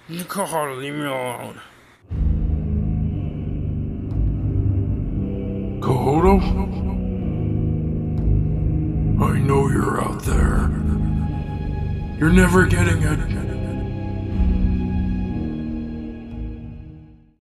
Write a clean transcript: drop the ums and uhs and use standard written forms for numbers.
Nicole, leave me alone. Kohodo? I know you're out there. You're never getting it.